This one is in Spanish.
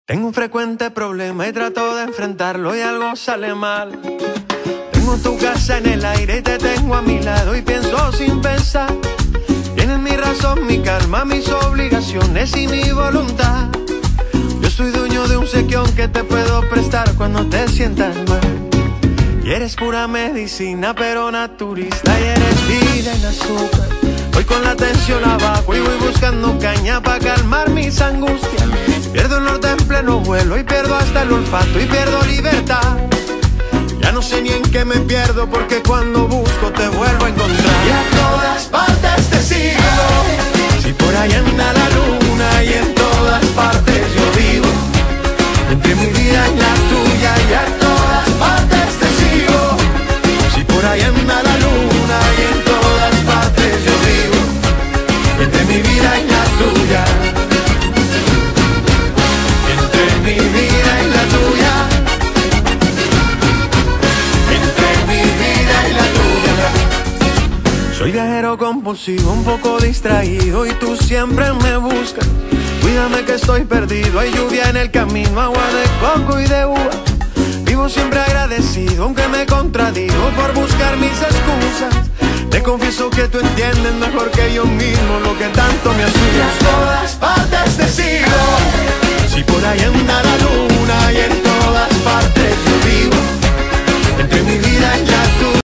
Tengo un frecuente problema y trato de enfrentarlo y algo sale mal. Tengo tu casa en el aire y te tengo a mi lado y pienso sin pensar. Tienes mi razón, mi calma, mis obligaciones y mi voluntad. Yo soy dueño de un sequión que te puedo prestar cuando te sientas mal. Y eres pura medicina pero naturista y eres vida en azúcar. Voy con la tensión abajo y voy buscando caña para calmar mis angustias. Pierdo el norte en pleno vuelo y pierdo hasta el olfato y pierdo libertad. Ya no sé ni en qué me pierdo porque cuando busco te vuelvo a encontrar. Y a todas partes te sigo, si por ahí anda la luna y en todas partes yo vivo. Entre mi vida y la tuya y a todas partes te sigo, si por ahí anda la luna y en todas partes yo vivo. Entre mi vida y la tuya, entre mi vida y la tuya, entre mi vida y la tuya. Soy viajero compulsivo, un poco distraído y tú siempre me buscas. Cuídame que estoy perdido, hay lluvia en el camino, agua de coco y de uva. Vivo siempre agradecido, aunque me contradigo por buscar mis excusas. Te confieso que tú entiendes mejor que yo mismo lo que tanto me asusta.